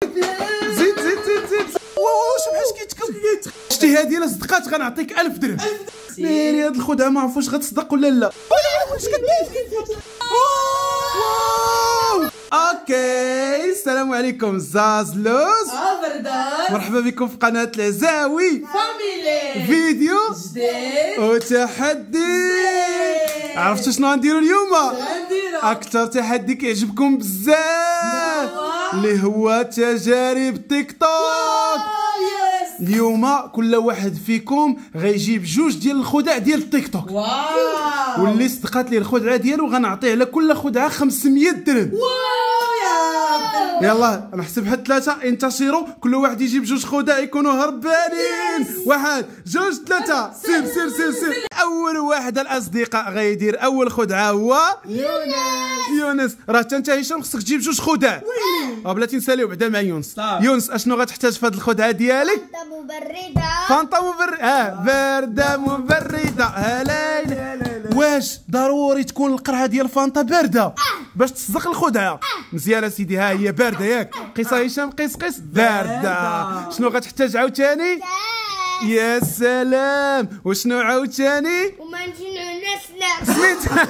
زيد زيد زيد زيد. واو شوف حاش كيتكب. شتي هادي الا صدقات غنعطيك 1000 درهم. ناري هاد الخدعه ما عرفوش غتصدق ولا لا. واش كدير؟ واو اوكي السلام عليكم زازلوز. بردان مرحبا بكم في قناه العزاوي فاميلي. فيديو جديد وتحدي. عرفتوا شنو غنديروا اليوم؟ اكثر تحدي كيعجبكم بزاف اللي هو تجارب تيك توك. اليوم كل واحد فيكم غيجيب جوج ديال الخدع ديال التيك توك. واو واللي صدقات ليه الخدعه ديالو غنعطيه على كل خدعه 500 درهم. يلا نحسب حد 3 انتشروا، كل واحد يجيب جوج خدع يكونوا هربانين. 1 2 3 سير سير سير سير. اول واحد الاصدقاء غيدير اول خدعه هو يونس. راه حتى انت هشام خصك تجيب جوج خدع. بلاتي نساليو بعدا مع يونس. يونس اشنو غتحتاج في هذه الخدعه ديالك؟ فانطا مبرده. فانطا بارده مبرده. هلايل. واش ضروري تكون القرعه ديال فانطا بارده باش تصدق الخدعه؟ مزيان سيدي، ها هي بارده ياك. قيسها هشام، قيس بارده. شنو غتحتاج عاوتاني؟ يا سلام. وشنو عاوتاني؟ ومعجون الاسنان. سميت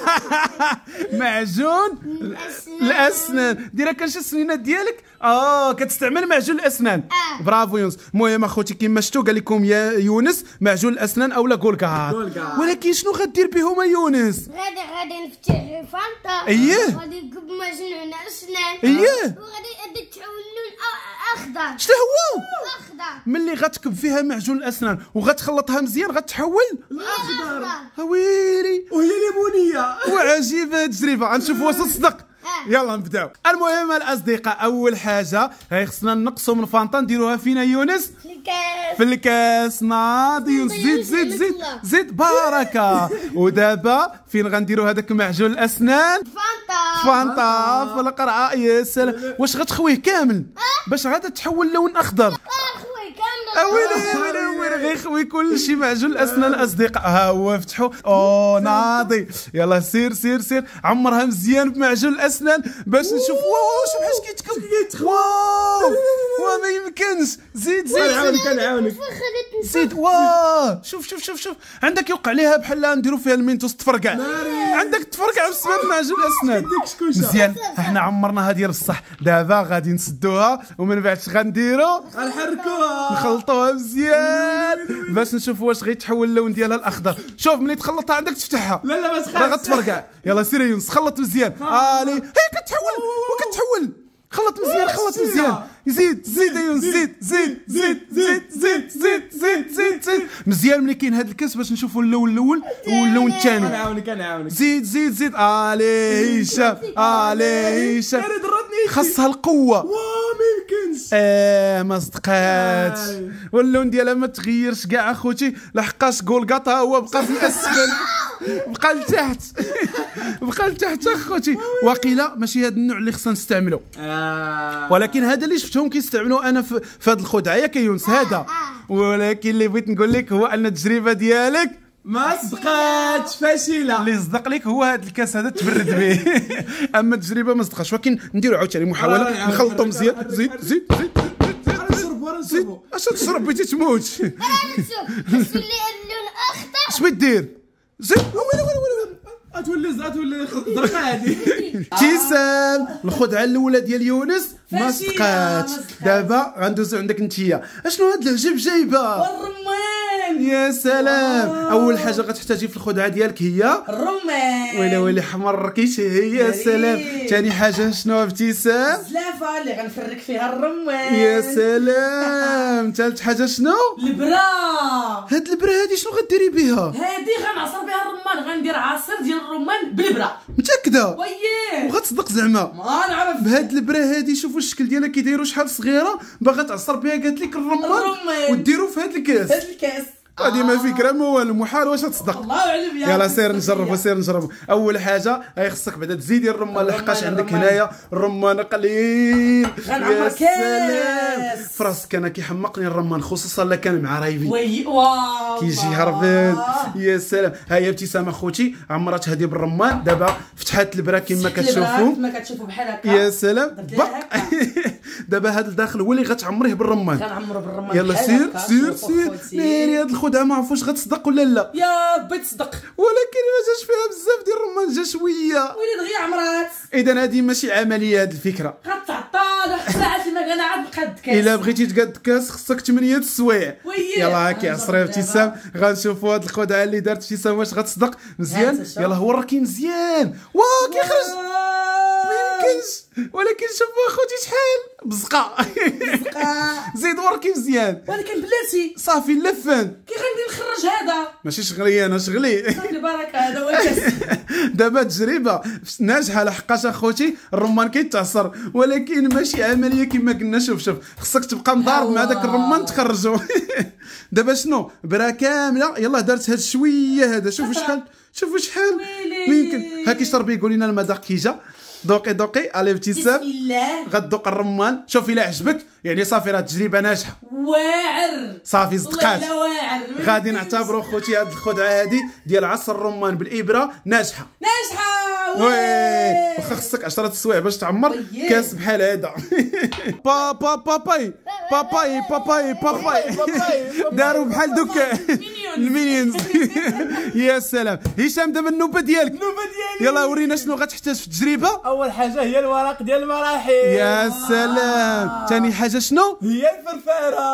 معجون الاسنان. ديرها كنشي السنينات ديالك. كتستعمل معجون الاسنان. برافو يونس. المهم اخوتي كيما شفتوا قال لكم يا يونس معجون الاسنان اولا كولكات. ولكن شنو غدير بهم يونس؟ غادي نفتح فانطا. اييه غادي نكب معجون الاسنان. اييه وغادي تحول لون اخضر. شنو هو؟ اخضر. ملي غتكب فيها معجون الاسنان وغتخلطها مزيان غتحول الاخضر. ويلي وهي ليمونيه. وعجيبه التجربه. غنشوفوا واش تصدق. يلا نبداو. المهم الاصدقاء اول حاجه خصنا نقصوا من فانطا نديروها فينا يونس في الكاس. ناضي يونس. زيد زيد زيد زيد بركه. ودابا فين غنديروا هذاك معجون الاسنان؟ فانطا في القرعه. يا سلام. واش غتخويه كامل باش غادا تحول لون اخضر؟ خويا كامل. ويلي غيخوي كلشي معجون الاسنان الاصدقاء. ها هو فتحوا. ناضي. يلا سير سير سير. عمرها مزيان بمعجون الاسنان باش نشوف. واو شوف حاش كيتكب. واو ما يمكنش. زيد زيد كنعاونك. زيد. واو شوف شوف شوف شوف. عندك يوقع عليها بحال نديروا فيها المينتوس تفرقع. عندك تفرقع بسبب معجون الاسنان. مزيان. احنا عمرناها ديال بصح. دابا غادي نسدوها ومن بعد اش غنديروا؟ غنحركوها نخلطوها مزيان باش نشوفوا واش غيتحول اللون ديالها الاخضر. شوف ملي تخلطها عندك تفتحها. لا ما تخافش. راه غتفرقع. يلا سير يونس خلط مزيان. الي هي كتحول وكتحول. خلط مزيان خلط مزيان. زيد زيد يونس. زيد زيد زيد زيد زيد زيد زيد زيد زيد مزيان. ملي كاين هذا الكاس باش نشوفوا اللون الاول واللون الثاني. كنعاونك. زيد زيد زيد. الي هشام الي هشام. خاصها القوه. ما يمكنش. ما صدقاتش. واللون ديالها ما تغيرش كاع اخوتي. لحقاش كولكاط هو بقى في الاسفل بقى لتحت. بقى لتحت اخوتي. واقيلا ماشي هذا النوع اللي خصنا نستعملو. ولكن هذا اللي شفتهم كيستعملوا انا في هذه الخدعه ياك يونس هذا. ولكن اللي بغيت نقول لك هو ان التجربه ديالك ما صدقاتش، فاشله. اللي صدق لك هو هذا الكاس هذا تبرد به. اما التجربه ما صدقاش. ولكن نديروا عاوتاني محاوله نخلطوا مزيان. زيد زيد زيد زيد. اش تشرب بغيتي تموت؟ نشوف اللون اخضر. اش بغيت دير؟ زيد. اتولي درقه هادي. ابتسام. الخدعه الاولى ديال يونس ما صدقاتش. دابا غندوزو عندك انتيا. اشنو هاد العجب جايبه؟ الرمان. يا سلام. اول حاجه غتحتاجي في الخدعه ديالك هي الرمان. ويلي حمر كيشهي. يا سلام. ثاني حاجه شنو ابتسام؟ الزلافه اللي غنفرك فيها الرمان. يا سلام. ثالث حاجه شنو؟ البرا. هاد البرا هادي شنو غديري بها؟ هادي غنعصر بها الرمان. غندير عصير ديال الرمان بالبرا. متاكده؟ وييه وغتصدق زعما؟ ما نعرف. بهاد البرا هادي شوفوا الشكل ديالها كي دايروا شحال صغيره باغا تعصر بها قالت لك الرمان وديروا في هاد الكاس. هاد الكاس هادي ما فكره ما والو. محال واش تصدق. الله اعلم. يلا سير نجربوا سير نجربوا. اول حاجه خصك بعدا تزيدي الرمان لحقاش عندك هنايا الرمان قليل. يا سلام. فراسك انا كيحمقني الرمان خصوصا الا كان مع رايبي وي واو كيجي هربان. يا سلام. ها هي ابتسام اخوتي عمرات هذه بالرمان، دابا فتحات البرا كما كتشوفوا كما كتشوفوا بحال هكا. يا سلام. دابا هذا الداخل هو اللي غتعمريه بالرمان. كنعمرو بالرمان. يلا سير ناري هاد الخدعه ما عرفوش غتصدق ولا لا. يا ربي تصدق، ولكن ما جاش فيها بزاف ديال الرمان، جا شويه. ويلي دغيا عمرات. اذا هذه ماشي عمليه هاد الفكره. غتعطى واحد ساعه المكانه عاد قد كاس. الا بغيتي تقاد كاس خصك 8 السوايع. يلا هاكي عصري ابتسام. غنشوفوا هاد الخدعه اللي دارت ابتسام واش غتصدق. مزيان يلا هو راكي مزيان. واه كيخرج ما يمكنش. ولكن شوفوا اخوتي شحال بزقه. زيد وركي مزيان. ولكن بلاتي صافي لفان. كي غندير نخرج هذا؟ ماشي شغلي انا شغلي. صافي بركه هذا هو الكاس. دابا تجربه ناجحه لحقاش اخوتي الرمان كيتعصر، ولكن ماشي عمليه كما قلنا. شوف خصك تبقى مضارب مع داك الرمان تخرجو. دابا شنو برا كامله. يلا دارت هاد شويه هذا. شوفوا شحال ما يمكن. ها كيشرب يقول لنا المذاق كي جا. دوقي على ابتسام. بسم الله. غتذوق الرمان. شوف الا عجبك يعني صافي راه تجربه ناجحه. واعر صافي صدقات. والله واعر. غادي نعتبروا خوتي هاد الخدعه هادي ديال عصر الرمان بالابره ناجحه. وي واخا خصك 10 السوايع باش تعمر كاس بحال هذا. باباي داروا بحال دوك المينيونز. يا سلام. هشام دابا النوبه ديالك. يلا ورينا شنو غتحتاج في التجربه. اول حاجه هي الورق ديال المراحل. يا سلام. ثاني حاجه شنو هي الفرفاره.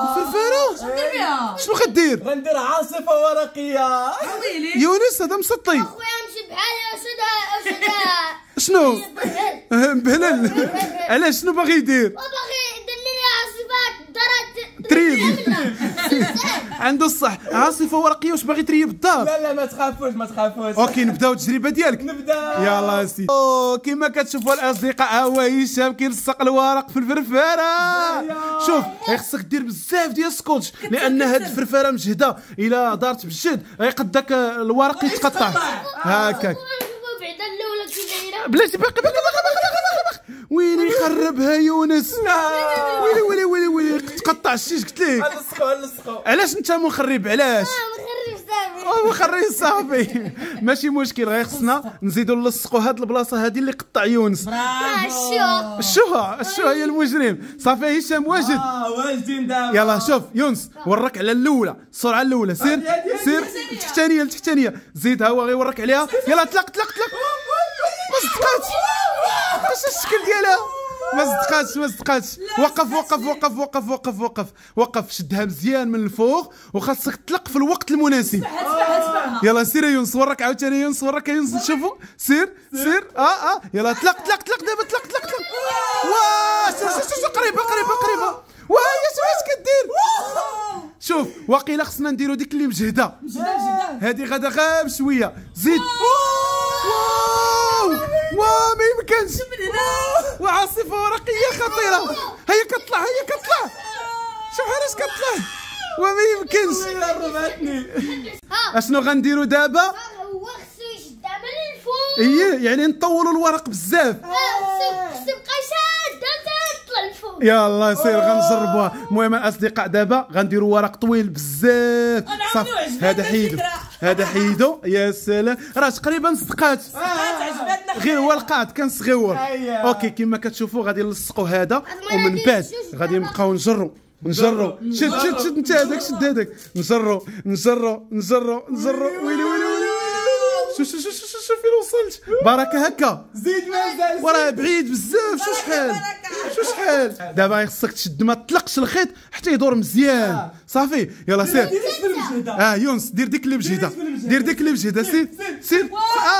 شنو غدير؟ غندير عاصفه ورقيه. ويلي يونس هذا مسطي. خويا مشي بحال شنو مبهلل. علاش شنو باغي يدير؟ وباغي يدير لي عاصفات درات تريب. عنده الصح. عاصفه ورقيه واش باغي تريب الدار؟ لا ما تخافوش. اوكي نبداو التجربه ديالك. نبدا. يلا سي. كما كتشوفوا الاصدقاء ها هو هشام كيلصق الورق في الفرفاره. شوف خصك دير بزاف ديال السكوتش لان هاد الفرفاره مجهده. الا دارت بالجهد غيقد داك الورق يتقطع. هكاك بعدا الاولى كي دايره. بلاتي باقي. ويلي يخربها يونس. ويلي تقطع الشيش قلت ليه. نلصقو. علاش انت مخرب علاش؟ مخرب صافي. ماشي مشكل غير خصنا نزيدو نلصقوا هاد البلاصه هادي اللي قطع يونس. الشوها هي المجرم. صافي هشام واجد. واجدين دابا. يلا شوف يونس ورك على الاولى. السرعه الاولى. سير التحتانيه. زيد ها هو غيورك عليها. يلا طلق. ما صدقاتش. واش الشكل ديالها؟ ما صدقاتش. وقف. شدها مزيان من الفوق وخاصك تطلق في الوقت المناسب. يلا سير يا يونس. ورك عاوتاني يونس. نشوفوا. سير. يلا طلق دابا. طلق. واش قريبه. واش كدير؟ شوف واقيلا خصنا نديرو ديك اللي مجهده. هذه غدا غاب شويه. زيد. واو ما يمكنش. وعاصفه ورقيه خطيره. هيا كطلع. شوف علاش كطلع. وما يمكنش. اشنو غنديرو دابا؟ هو خصو يشدها من الفوق. يعني نطولوا الورق بزاف. خصو يبقى شاده تطلع الفوق. يلا سير غنجربوها. المهم الاصدقاء دابا غنديروا ورق طويل بزاف. صافي هذا حيدو. يا سلام راه تقريبا صدقات. غير هو القاعد كان صغيور. اوكي كما كتشوفوا غادي نلصقوا هذا ومن بعد غادي نبقاو نجرو. شد انت هذاك. شد هذاك. نجرو. ويلي شوف فين وصلت. بركه هكا. زيد مازال. وراه بعيد بزاف. شو شحال. دابا خصك تشد ما تطلقش الخيط حتى يدور مزيان. صافي يلا سير. يونس دير ديك اللي بجهده. سير.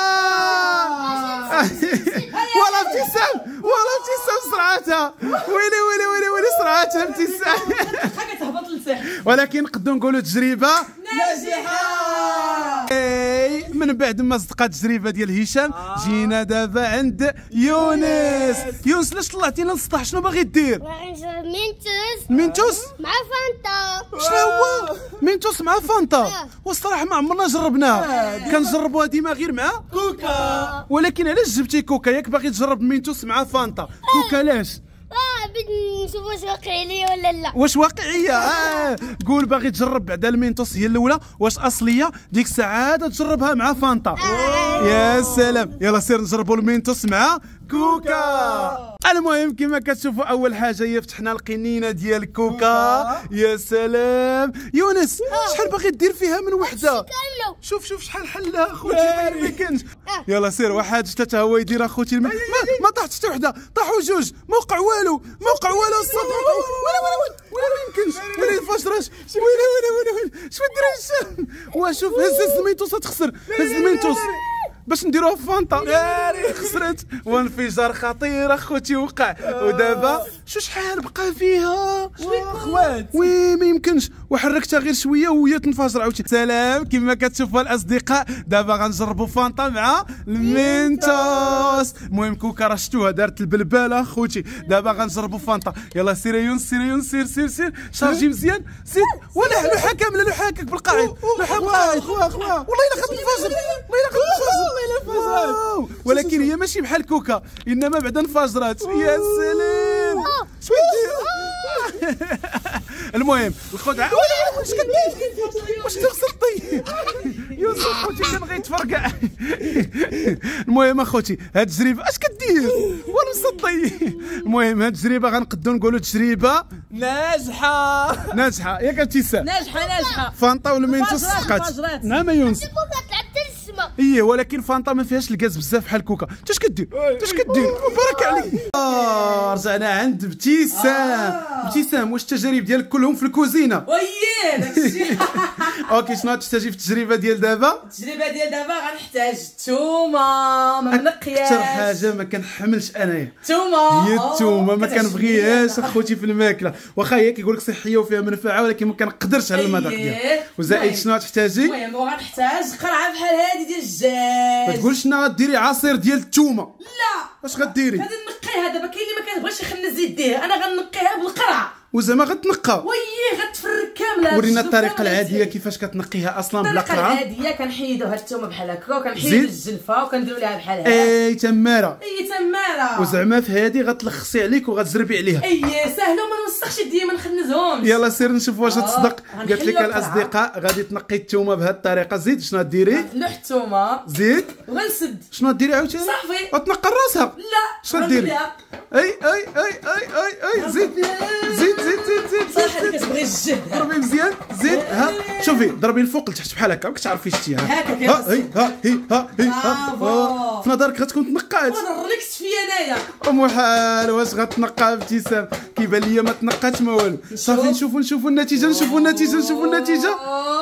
ولا ابتسام سرعتها. ويلي سرعتها ابتسام. حاجه تهبط للساحل. ولكن نقدروا نقولوا تجربه ناجحه. من بعد ما صدقات التجربه ديال هشام جينا دابا عند يونس علاش طلعتينا للسطح؟ شنو باغي دير؟ باغي نجرب مينتوس مع فانتا. شنو هو مينتوس مع فانتا؟ والصراحه ما عمرنا جربناه. كنجربوها ديما غير مع كوكا. ولكن علاش جبتي كوكا؟ ياك باغي تجرب مينتوس مع فانتا؟ كوكا علاش؟ بغيت نشوف واش واقعي ليا ولا لا. واش واقعيه؟ قول باغي تجرب بعدا المينتوس هي الاولى واش اصليه، ديك الساعه عاد تجربها مع فانتا. يا سلام، يلا سير نجربوا المينتوس مع كوكا. المهم كما كتشوفوا اول حاجه هي فتحنا القنينه ديال كوكا. يا سلام يونس، شحال باغي دير فيها من وحده؟ شوف شحال حلها اخوتي، ما كاينش. يلا سير، واحد جوج ثلاثه هو يدير اخوتي ما طاحت حتى وحده، طاحوا جوج، ما وقع والو الصوت، ولا ما يمكنش، ولا يفجرش، ولا شنو دير هشام؟ وشوف هز المينتوس تخسر، هز المينتوس باش نديروها في فانتا، خسرت، وانفجار خطير اخوتي وقع. ودابا شحال بقى فيها؟ خوات وي ما يمكنش، وحركتها غير شويه وهي تنفجر عاوتاني. سلام، كما كتشوفوا الاصدقاء دابا غنجربوا فانتا مع المينتوس. المهم كوكا راه شفتوها دارت البلباله اخوتي، دابا غنجربوا فانتا. يلا سير يونس، سير شارجي مزيان، سير ولا لوحه كامله، لوحاك بالقاعد، لوحه بالقاعد. والله الا غتنفجر، واو. ولكن هي ماشي بحال كوكا، انما بعدا انفجرت. يا سلام، شنو دير؟ المهم الخدعه، واش كدير؟ واش تغسلطي؟ يوسف خوتي كان غيتفرقع. المهم اخوتي هاد التجربه اش كدير؟ ولا مصدي. المهم هاد التجربه غنقدو نقولوا تجربه ناجحه ياك ابتسام؟ ناجحه فانتا والمينتوس سقات. نعم يونس. ايه، ولكن فانتا ما فيهاش الغاز بزاف بحال كوكا. انت اش كدير؟ بارك عليك. رجعنا عند ابتسام، واش التجارب ديالك كلهم في الكوزينه؟ وياه داكشي. اوكي، شنو غتحتاجي في التجربه ديال دابا؟ غنحتاج الثومه منقياش. اكثر حاجه ما كنحملش انايا الثومه، هي الثومه، ما كنبغيهاش اخوتي في الماكله، واخا هي كيقول لك صحيه وفيها منفعه، ولكن ما كنقدرش على المذاق ديالها. وزائد شنو غتحتاجي؟ المهم غنحتاج قرعه بحال هادي ديال الدجاج. ما تقولش شنو غديري عصير ديال الثومه. لا، اش غديري؟ غادي نقيها دابا. كاين اللي ما كيبغيش يخنز يديه، انا غنقيها بالقرعه. وزعما غتنقى؟ وييه غتفرك كامله. ورينا الطريقه العاديه كيفاش كتنقيها اصلا بلا قرعه. الطريقه العاديه كنحيدو هاد الثومه بحال هكا، وكنحيدو الجلفه وكنديرو ليها بحال هكا. اي تماره. وزعما في هادي غتلخصي عليك وغتزربي عليها. ساهله وما نوسخش يديا، ما نخنزهمش. يلا سير نشوف واش تصدق. قالت لك الاصدقاء غادي تنقي الثومه بهذه الطريقه. زيد شنو غديري؟ نلوح الثومه، زيد وغنسد. شنو غديري عاوتاني؟ صافي غتنقى راسها. لا، شنو غديري؟ اي زيد صح هذيك كتبغي الجهد. ضربي مزيان، زيد ها شوفي، ضربي الفوق لتحت بحال هكا، ما كتعرفي شتي. ها في نظرك غتكون تنقات. وانا ركزت فيا انايا. محال، واش غتنقى ابتسام؟ كيبان ليا ما تنقاتش ما والو. صافي نشوفوا النتيجه.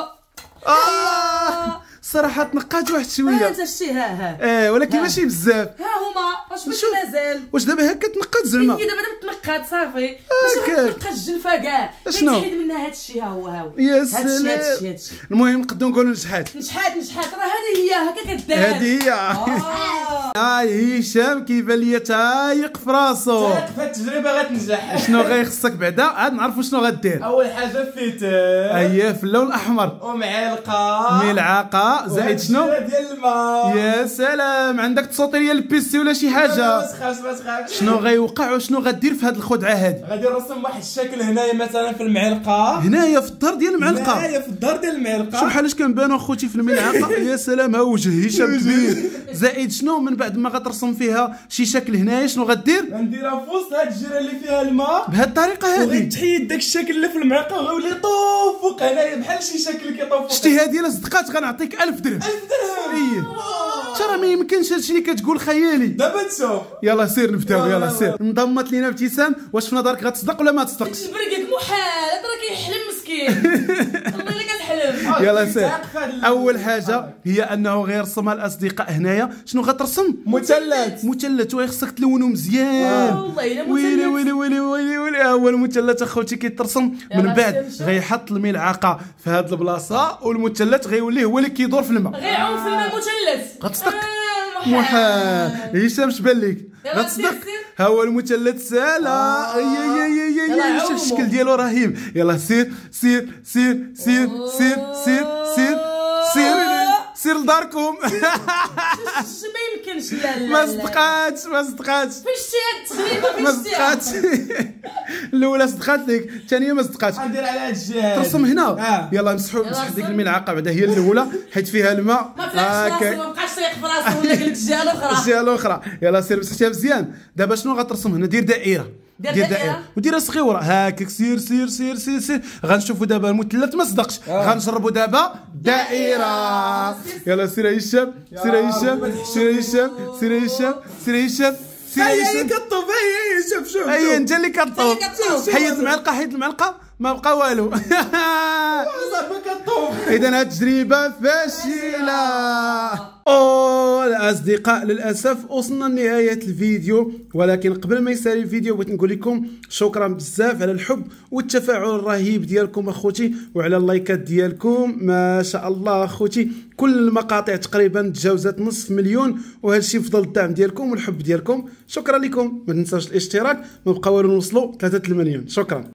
الصراحه تنقات واحد شويه. انت شتي ها ولكن ماشي بزاف. ها هما واش مازال. واش دابا هكا تنقات زعما؟ هي دابا تنقات صافي، باش تنقى الجلفه كاع. شنو تحيد منها هاد الشيء. ها هو يا سلام. المهم نقدروا نقولوا نجحات، راه هذه هي هكا كدار. هذه هي. هشام كيبان ليا تايق في راسو. في التجربه غتنجح. شنو غيخصك بعدا؟ عاد نعرفوا شنو غدير. اول حاجه فيتر، اييه في اللون الاحمر، ملعقه، زائد شنو؟ ديال الماء. يا سلام، عندك تصوتي ديال البيسي ولا شي حاجه؟ ما تخافش. شنو غيوقع وشنو غدير في هذه الخدعه هذه؟ غادي نرسم واحد الشكل هنايا مثلا في المعلقه، هنايا في الدار ديال المعلقه. في الدار ديال المعلقه. شوف بحالاش كنبانو اخوتي في الملعقه. يا سلام، ها وجه هشام كبير. زائد شنو من بعد ما غترسم فيها شي شكل هنايا شنو غدير؟ غنديرها في وسط هاد الجيره اللي فيها الماء بهذه الطريقه هذه. وغتحيد داك الشكل اللي في المعلقه وغيولي يطوف فوق هنايا بحال شي شكل كيطوف فوق. شتي هذه الاصدقاء غنعطيك 1000 درهم. 1000 درهم. ايه ترى ما يمكنش هادشي اللي كتقول خيالي. دابا تشوف. يلا سير نبداو. يلا سير. انضمت لينا ابتسام، واش في نظرك غتصدق ولا ما تصدقش؟ برقك محال، هذا راه كيحلم مسكين. والله الا كتحلم. يلا سير. اول حاجه هي انه غيرسمها الاصدقاء هنايا. شنو غترسم؟ مثلث وخصك تلونو مزيان. والله الا ويلي ها هو المثلث اخوتي كيترسم. من بعد غيحط الملعقه في هاد البلاصه، والمثلث غيولي هو اللي كيدور في الماء. غيعوم في الماء مثلث. غتصدق؟ محال. هشام شبان لك؟ غتصدق؟ ها هو المثلث سالا. شوف الشكل ديالو رهيب. يلا سير. سير لداركم. ما يمكنش. لا لا ما صدقاتش ما صدقاتش فاش شتي هاد التخريبه ما فاش شتي صدقاتش. الاولى صدقات لك، الثانيه ما صدقاتش. غندير على هاد الجهه. ترسم هنا. يلا نمسحوا ديك الملعقه بعدا هي الاولى حيت فيها الماء. ما طلعش راسو ما بقاش طايق في راسو ولا قال لك الجهه الاخرى. الجهه الاخرى. يلا سير مسحتيها مزيان. دابا شنو غترسم هنا؟ دير دائره. دير دائرة. وديرها صغيره هاكاك. سير سير سير سير سير. غنشوفوا دابا المثلث ما صدقش. غنجربوا دابا دائره. يلا سير هشام سير هشام سير هشام سير هشام سير هشام. هي كطوف. هي شوف هي انت اللي كطوف. كطوف. حيد المعلقه حيد المعلقه ما بقى والو. صافي كطوف. اذا هاد التجربه فاشله. اوه الاصدقاء للاسف وصلنا لنهايه الفيديو، ولكن قبل ما يسالي الفيديو بغيت نقول لكم شكرا بزاف على الحب والتفاعل الرهيب ديالكم اخوتي، وعلى اللايكات ديالكم. ما شاء الله اخوتي كل المقاطع تقريبا تجاوزت نصف مليون، وهذا الشيء بفضل الدعم ديالكم والحب ديالكم. شكرا لكم. ما تنساوش الاشتراك، ما بقى والو نوصلوا 3 المليون. شكرا.